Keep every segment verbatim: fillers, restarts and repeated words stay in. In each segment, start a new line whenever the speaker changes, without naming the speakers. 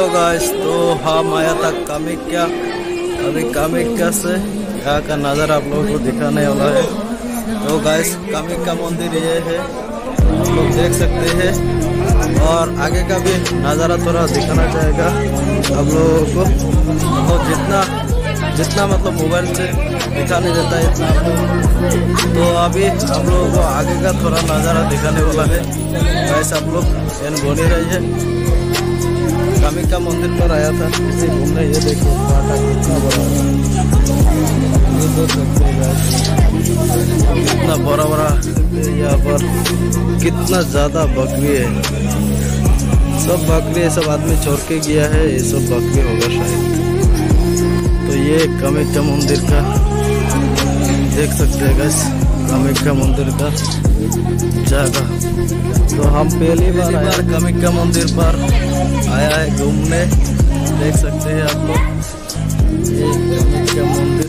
Hello guys, तो हम आया था कामाख्या। अभी कामाख्या से यहाँ का नज़ारा आप लोगों को दिखाने वाला है। तो गाइस, कामाख्या मंदिर ये है, आप लोग देख सकते हैं। और आगे का भी नज़ारा थोड़ा दिखाना चाहेगा आप लोगों को। तो जितना जितना मतलब मोबाइल से दिखा नहीं देता है इतना आप लोग। तो अभी हम लोगों को आगे का थोड़ा नज़ारा दिखाने वाला है। गाइस, आप लोग एन बनी रही है। कामाख्या मंदिर पर आया था इसे घूमने। ये देखो पाटा कितना बड़ा है, ये देख सकते हैं कितना बड़ा बड़ा। यहाँ पर कितना ज़्यादा बकरी है, सब बकरी है, सब आदमी छोड़ के गया है। ये सब बकरी होगा शायद। तो ये कामाख्या मंदिर का देख सकते हैं गाइस, कामाख्या मंदिर का जगह। तो हम पहली बार आया कामाख्या मंदिर पर आया है घूमने। देख सकते हैं आप लोग ये कामाख्या मंदिर।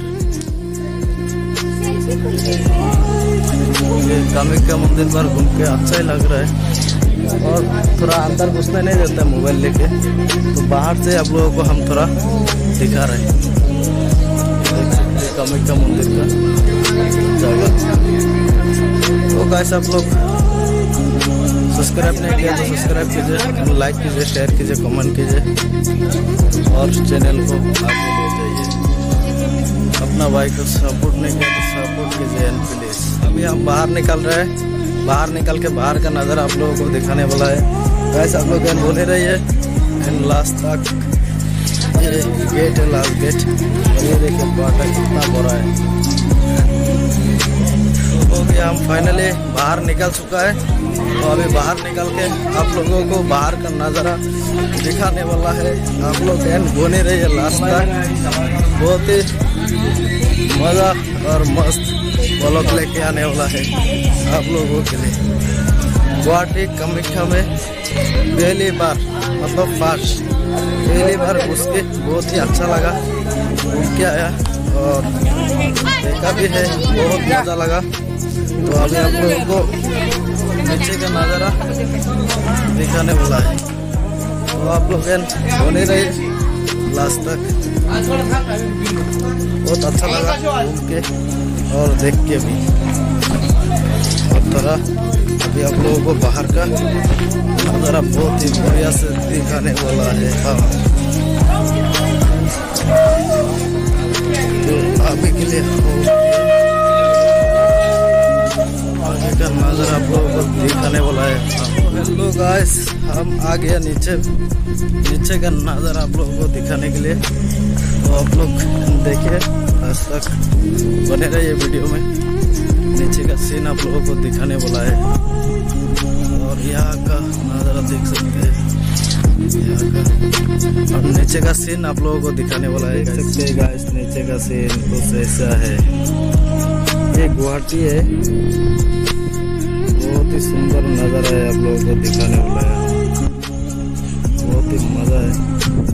ये कामाख्या मंदिर पर घूम के अच्छा ही लग रहा है। और थोड़ा अंदर घुसने नहीं देता है मोबाइल लेके, तो बाहर से आप लोगों को हम थोड़ा दिखा रहे हैं। देख सकते हैं कामाख्या मंदिर का जगह। तो गाइस, आप लोग सब्सक्राइब नहीं किया तो सब्सक्राइब कीजिए, लाइक कीजिए, शेयर कीजिए, कमेंट कीजिए और चैनल को आगे ले जाइए। अपना भाई को सपोर्ट नहीं किया तो सपोर्ट कीजिए प्लीज। अभी हम बाहर निकल रहे हैं। बाहर निकल के बाहर का नज़ारा आप लोगों को दिखाने वाला है। गाइस, आप लोग एन बोले रही है एन लास्ट तक। ये गेट है, लास्ट गेट। और ये देखिए बाटा कितना बड़ा है। तो गया हम फाइनली बाहर निकल चुका है। तो अभी बाहर निकल के आप लोगों को बाहर का नज़ारा दिखाने वाला है। आप लोग एन बने रही है लास्ट तक। बहुत ही मज़ा और मस्त ब्लॉग लेके आने वाला है आप लोगों के लिए। गुवाहाटी कामाख्या में पहली बार मतलब फर्स्ट पहली बार उसके बहुत ही अच्छा लगा, घूम के आया और देखा भी है, बहुत मज़ा लगा। तो अभी आप लोगों को नीचे का नज़ारा दिखाने वाला है। तो आप लोग बने रहे लास्ट तक। बहुत अच्छा लगा घूम के और देख के भी। और थोड़ा अभी आप लोगों को बाहर का नज़ारा बहुत ही बढ़िया से दिखाने वाला है। हाँ, तो अभी के लिए आगे का नज़ारा आप लोगों को दिखाने वाला है। हेलो गाइस, हम आ गया नीचे। नीचे का नज़ारा आप लोगों को दिखाने के लिए। तो आप लोग देखिए आज तक बने रहिए वीडियो में। नीचे का सीन आप लोगों को दिखाने वाला है। और यहाँ का नज़ारा देख सकते हैं, यहाँ का। और नीचे का सीन आप लोगों को दिखाने वाला है। देख सकते हैं गाइस, नीचे का सीन कुछ ऐसा है। ये गुवाहाटी है, बहुत ही सुंदर नज़ारा है, आप लोगों को दिखाने वाला है। बहुत ही मज़ा है।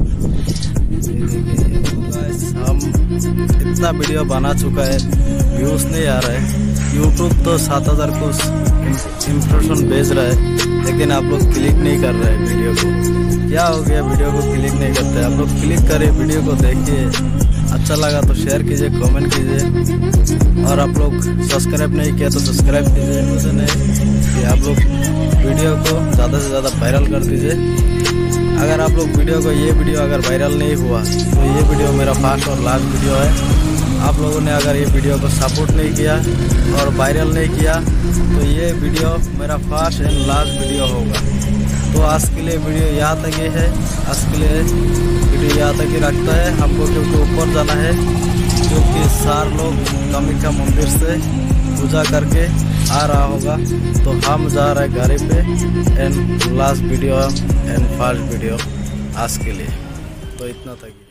हम इतना वीडियो बना चुका है, व्यूज़ नहीं आ रहा है। यूट्यूब तो सात हज़ार को इम्प्रेशन भेज रहा है, लेकिन आप लोग क्लिक नहीं कर रहे हैं वीडियो को। क्या हो गया, वीडियो को क्लिक नहीं करते? आप लोग क्लिक करें, वीडियो को देखिए। अच्छा लगा तो शेयर कीजिए, कमेंट कीजिए। और आप लोग सब्सक्राइब नहीं किया तो सब्सक्राइब कीजिए। मुझे नहीं कि आप लोग वीडियो को ज़्यादा से ज़्यादा वायरल कर दीजिए। अगर आप लोग वीडियो को ये वीडियो अगर वायरल नहीं हुआ तो ये वीडियो मेरा फर्स्ट और लास्ट वीडियो है। आप लोगों ने अगर ये वीडियो को सपोर्ट नहीं किया और वायरल नहीं किया तो ये वीडियो मेरा फर्स्ट एंड लास्ट वीडियो होगा। तो आज के लिए वीडियो यहाँ तक ही है। आज के लिए वीडियो यहाँ तक ही रखता है हमको, क्योंकि ऊपर जाना है। क्योंकि सार लोग कामाख्या मंदिर से पूजा करके आ रहा होगा, तो हम जा रहे हैं गाड़ी पे। And last video and first video आज के लिए तो इतना तक।